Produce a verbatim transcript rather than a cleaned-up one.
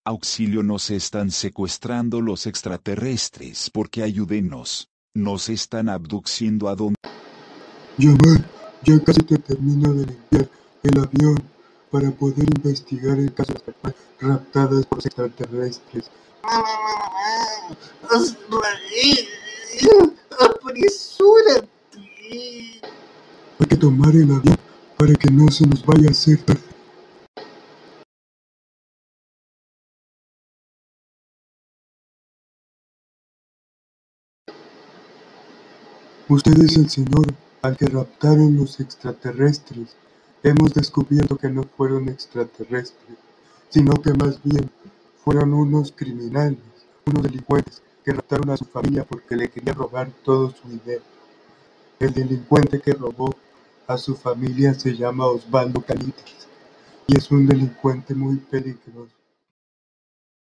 Auxilio, nos están secuestrando los extraterrestres, porque ayúdenos. Nos están abduciendo a donde... Jamal, ya casi te termino de limpiar el avión para poder investigar el caso de las personas raptadas por los extraterrestres. Azrael, apresúrate. Hay que tomar el avión para que no se nos vaya a hacer tarde. Usted es el señor al que raptaron los extraterrestres. Hemos descubierto que no fueron extraterrestres, sino que más bien fueron unos criminales, unos delincuentes que raptaron a su familia porque le querían robar todo su dinero. El delincuente que robó a su familia se llama Osvaldo Canitas y es un delincuente muy peligroso.